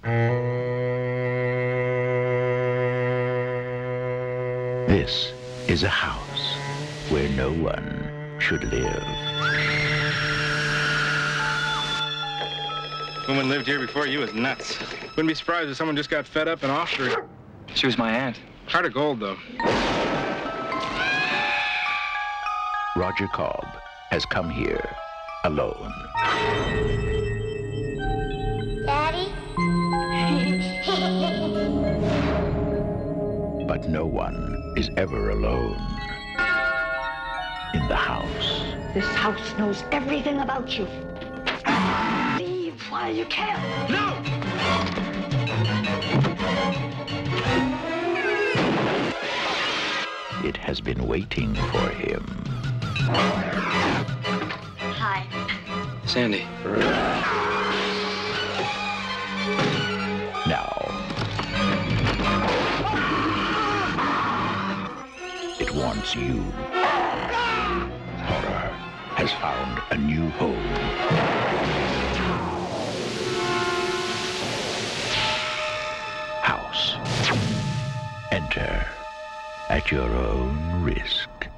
This is a house where no one should live. Woman lived here before you was nuts. Wouldn't be surprised if someone just got fed up and offed her. She was my aunt. Heart of gold, though. Roger Cobb has come here alone. Daddy? But no one is ever alone in the house. This house knows everything about you. Leave while you can. No! It has been waiting for him. Hi. Sandy. Now, it wants you. Horror has found a new home. House. Enter at your own risk.